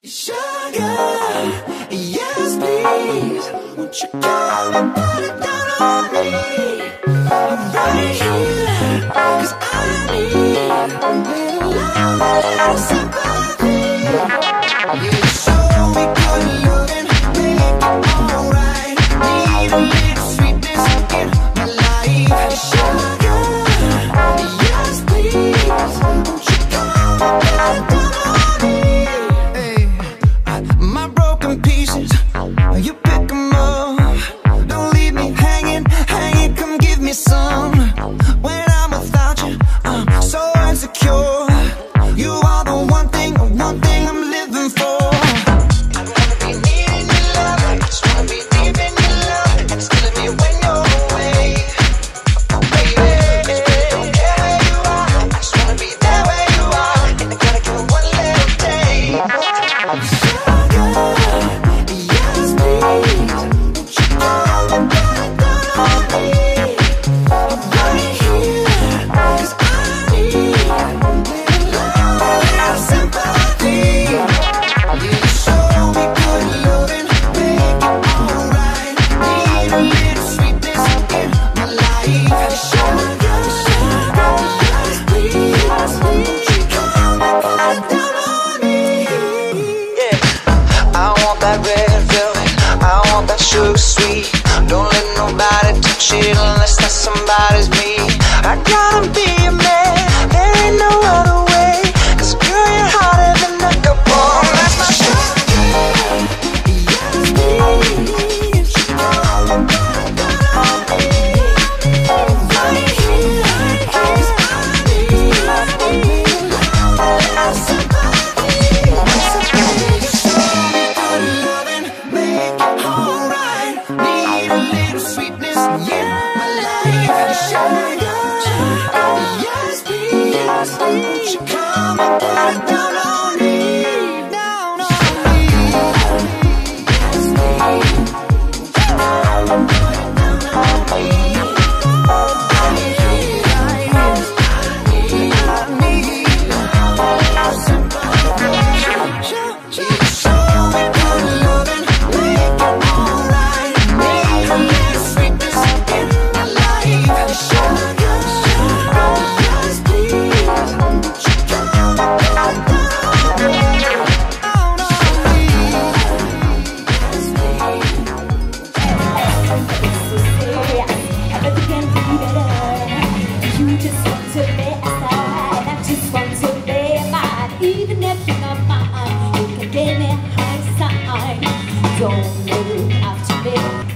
Sugar, yes please. Won't you come and put it down on me? I'm right here, 'cause I need a little love, a little sympathy. You show me good loving, make it alright. Need a little sweetness in my life. Sugar, yes please. Won't you come and put it down on me? My broken pieces, you pick them up. Don't leave me hanging, come give me some. When I'm without you, I'm so insecure. You are the one thing I'm living for. I wanna be needing your love, I just wanna be deep in your love. It's killing me when you're away, baby. Don't care where you are, I just wanna be there where you are. And I gotta give it one little day. Sugar sweet, don't let nobody touch it unless that somebody's me. I gotta be a man, there ain't no other way. 'Cause girl, you're hotter than a couple. That's my sugar. Yes, please. Right here, 'cause I need somebody. Need a little sweetness in my life. Sugar, yes please. Won't you come and put it down on me? Down on me. Yes please. Come and put it down on me. I need sympathy. Show me good loving, make it alright. Need a little sweetness in my life. Sugar, yes please. Won't you come and put it down on me? Down on me. Yes please. It's so serious, but you can't be better. You just want to lay aside, and I just want to lay mine. Even if you're not mine, you can give me a high sign. Don't look after me.